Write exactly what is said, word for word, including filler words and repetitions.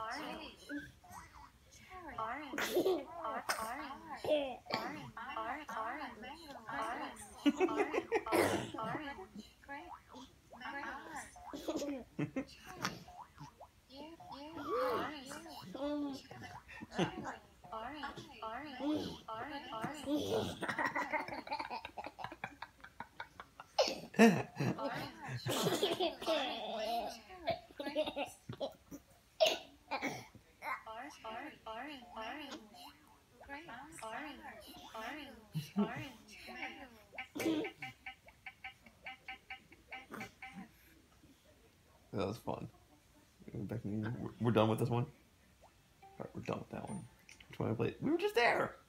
That was fun. Becky, we're done with this one? Alright, we're done with that one. Which one I played? We were just there!